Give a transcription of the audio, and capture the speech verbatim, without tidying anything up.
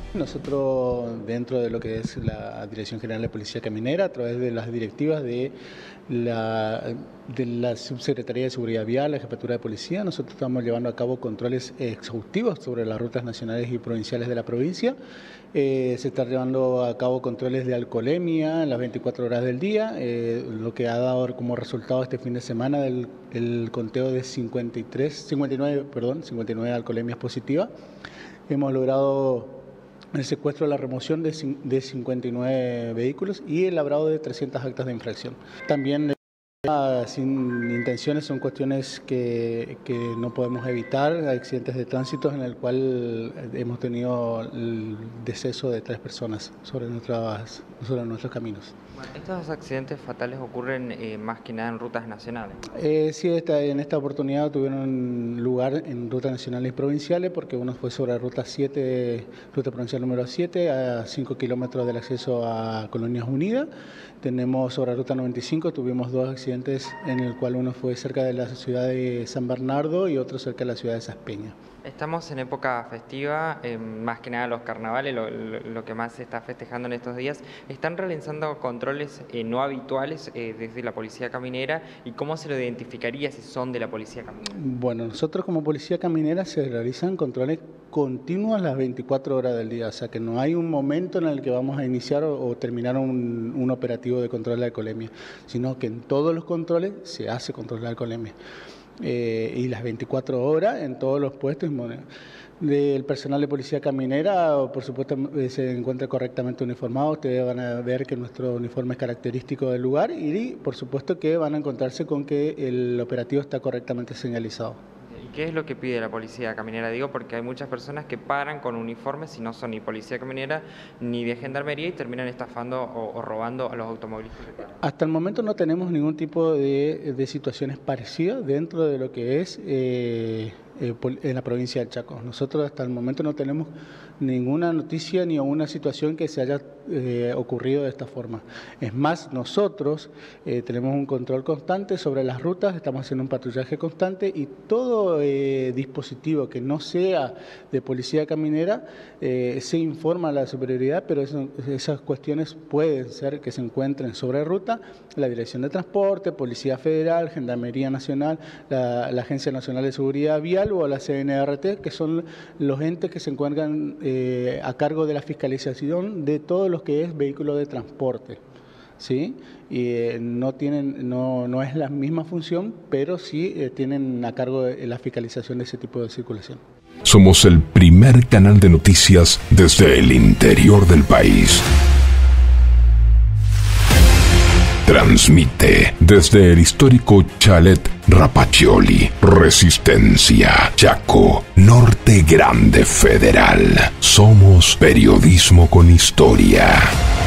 Nosotros, dentro de lo que es la Dirección General de Policía Caminera, a través de las directivas de la, de la Subsecretaría de Seguridad Vial, la Jefatura de Policía, nosotros estamos llevando a cabo controles exhaustivos sobre las rutas nacionales y provinciales de la provincia. Eh, se están llevando a cabo controles de alcoholemia en las veinticuatro horas del día, eh, lo que ha dado como resultado este fin de semana del, el conteo de cincuenta y tres, cincuenta y nueve, perdón, cincuenta y nueve alcoholemias positivas. Hemos logrado el secuestro de la remoción de, de cincuenta y nueve vehículos y el labrado de trescientas actas de infracción. También sin intenciones son cuestiones que, que no podemos evitar, accidentes de tránsito en el cual hemos tenido el deceso de tres personas sobre, nuestras, sobre nuestros caminos. Bueno, estos accidentes fatales ocurren eh, más que nada en rutas nacionales. Eh, sí, esta, en esta oportunidad tuvieron lugar en rutas nacionales y provinciales, porque uno fue sobre la ruta siete, ruta provincial número siete, a cinco kilómetros del acceso a Colonias Unidas. Tenemos sobre la ruta noventa y cinco, tuvimos dos accidentes en el cual uno fue cerca de la ciudad de San Bernardo y otro cerca de la ciudad de Saspeña. Estamos en época festiva, eh, más que nada los carnavales, lo, lo, lo que más se está festejando en estos días. ¿Están realizando controles eh, no habituales eh, desde la Policía Caminera y cómo se lo identificaría si son de la Policía Caminera? Bueno, nosotros como Policía Caminera se realizan controles continuos las veinticuatro horas del día, o sea que no hay un momento en el que vamos a iniciar o, o terminar un, un operativo de control de alcoholemia, sino que en todos los controles se hace control de alcoholemia. Eh, y las veinticuatro horas en todos los puestos. El personal de Policía Caminera, por supuesto, se encuentra correctamente uniformado. Ustedes van a ver que nuestro uniforme es característico del lugar y, por supuesto, que van a encontrarse con que el operativo está correctamente señalizado. ¿Y qué es lo que pide la Policía Caminera? Digo, porque hay muchas personas que paran con uniformes y no son ni Policía Caminera ni de Gendarmería y terminan estafando o, o robando a los automovilistas. Hasta el momento no tenemos ningún tipo de, de situaciones parecidas dentro de lo que es eh, eh, en la provincia del Chaco. Nosotros hasta el momento no tenemos ninguna noticia ni una situación que se haya eh, ocurrido de esta forma. Es más, nosotros eh, tenemos un control constante sobre las rutas, estamos haciendo un patrullaje constante y todo eh, dispositivo que no sea de Policía Caminera eh, se informa a la superioridad, pero eso, esas cuestiones pueden ser que se encuentren sobre ruta, la Dirección de Transporte, Policía Federal, Gendarmería Nacional, la, la Agencia Nacional de Seguridad Vial o la C N R T, que son los entes que se encuentran eh, a cargo de la fiscalización de todo lo que es vehículo de transporte. ¿Sí? Y eh, no tienen, no, no es la misma función, pero sí eh, tienen a cargo de la fiscalización de ese tipo de circulación. Somos el primer canal de noticias desde el interior del país. Transmite desde el histórico Chalet Rapaccioli, Resistencia, Chaco, Norte Grande Federal. Somos periodismo con historia.